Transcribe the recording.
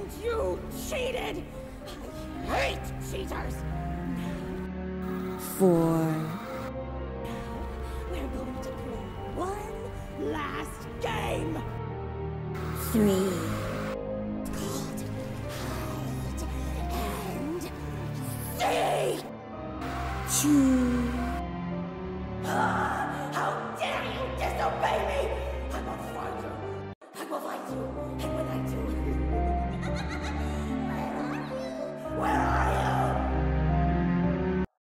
And you cheated! I hate cheaters! 4. We're going to play one last game! 3. It's called Hide and Seek! 2.